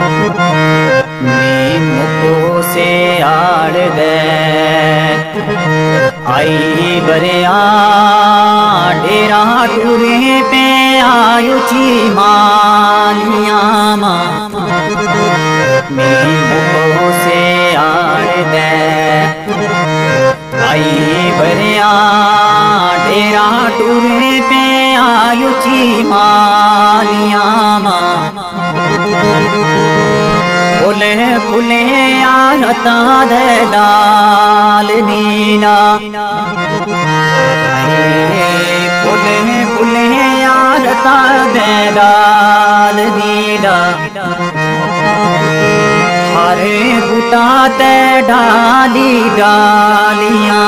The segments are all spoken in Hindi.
मुको से आड़ दे आई बरिया डेरा टूरे पे आयु छी मालिया मुको से आड़ दे आई बरिया डेरा टूरे पे आयु छी मालिया फुले फुले आरता दे लाल नीला फुले फुले आरता दे लाल नीला हरे बूटा ते डाली डालिया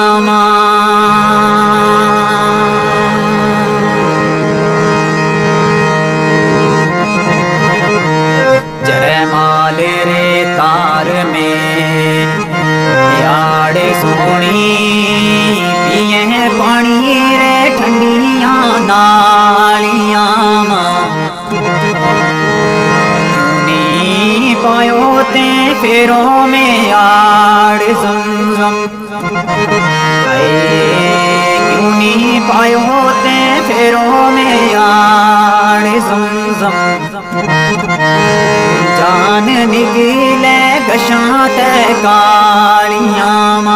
जयमाल रे तार में याड़े सोनी पिए पानी रे ठंडिया नालिया नी पायो ते फेरों में याड़ समझम क्यों नी पायो ते फेरों में याड़ समझम जान निकले गशात कालिया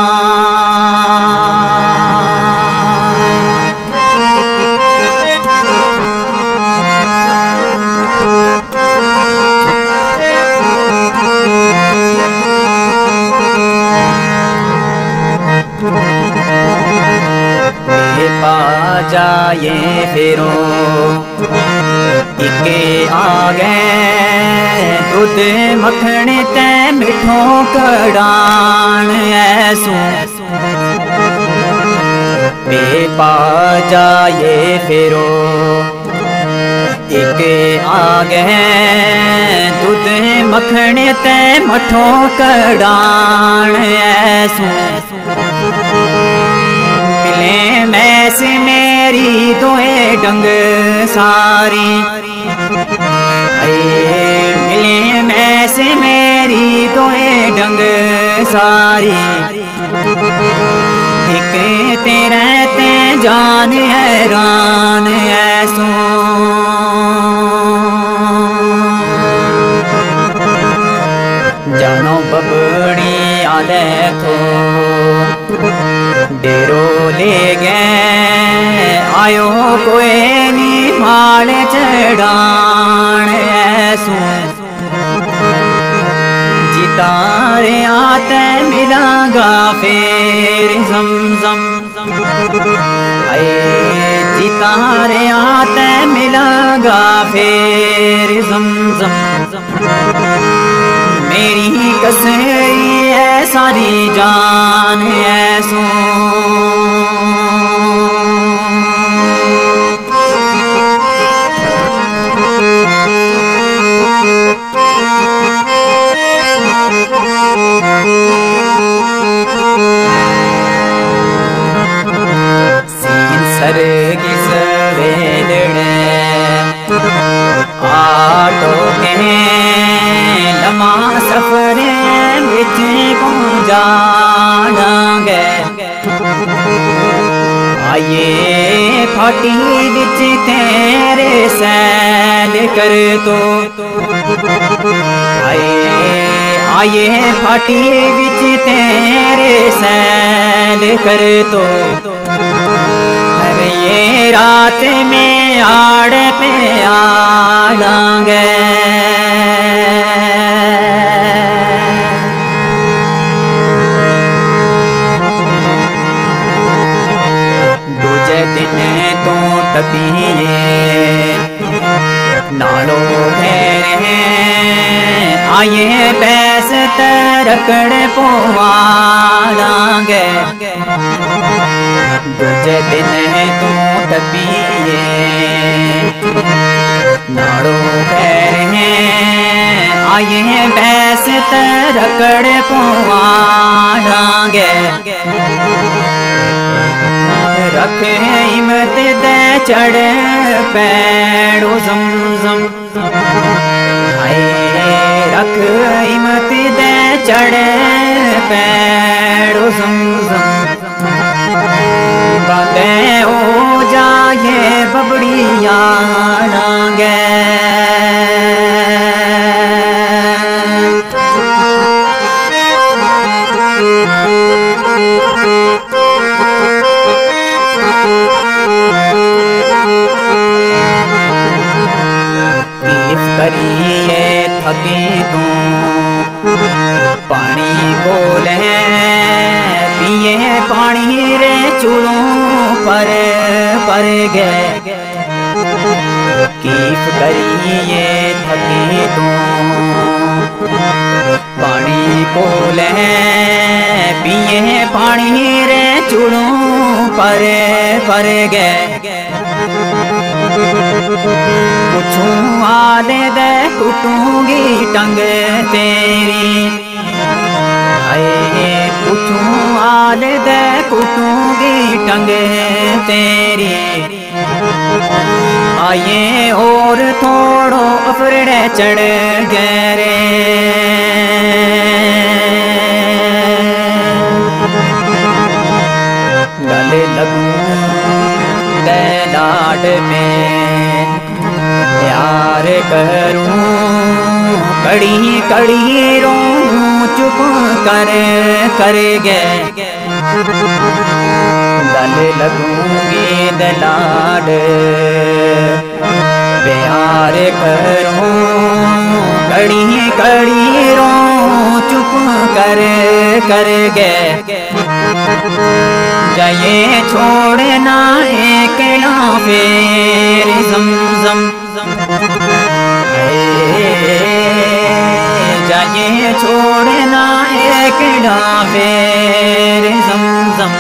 पा जाए फेरो इके आ गए दूध मखण ते मिठो कड़ान ऐसू पा जाए फेरो इके आ गए दूध मखण ते मठो कड़ान ऐसू मिले मैस मेरी दोए डंग सारी मिले मैस मेरी दोए डंग सारी एक तेरे ते जान हैरान ऐसो जानो बबड़ी आ देखो डेरो ले गए आयो कोई नी माल चढ़ान ऐसू जितारे आते मिलागा फेर समझम जितारे आते मिलागा फेर समझम मेरी कसरी है सारी जान ऐसो सीन सर की सवेलड़े आटो के लमा सफरे बिच को जानांगे आइए फाटी बिच तेरे सैल कर तो आइए फाटी बिच तेरे सैल कर तो ये रात में आड़ पे आड़ांगे दूजे दिन तो टपिए नालो घेरे आइए बैस तरकड़ पोवालांगे दूजे दिन तो टपिए नाड़ो घेरे आइए बैस तरकड़ पोवालांगे रखे हिम्मत दे चढ़ पैड़ो समझम रख चढ़े पैड़ो समझम बाते हो जाए बबड़िया नांगे करिए थके तू पानी बोले पिए पानी रे चूड़ों पर गए कीफ करिए थके तू पानी बोले पिए पानी रे चूड़ों पर गए पूछूं आले दे कुटूंगी टंग तेरी आए पूछूं आले दे कुटूंगी टंग तेरी आए और थोड़ो अफरड़े चढ़ गए रे गले लगूं दे लाड में प्यार करूं कड़ी कड़ी रो चुप कर गए गले लगूंगी दलाड प्यार करूं कड़ी कड़ी रो चुप कर गए जाए छोड़ना एक फेर समझम जाए छोड़ना एक फेर समझम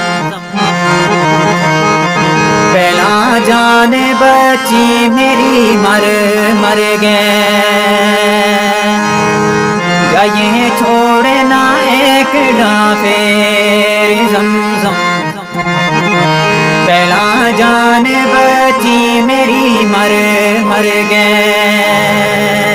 पहला जान बची मेरी मर गए जाए छोड़ना एक फेर समझम पहला जान बची मेरी मर गए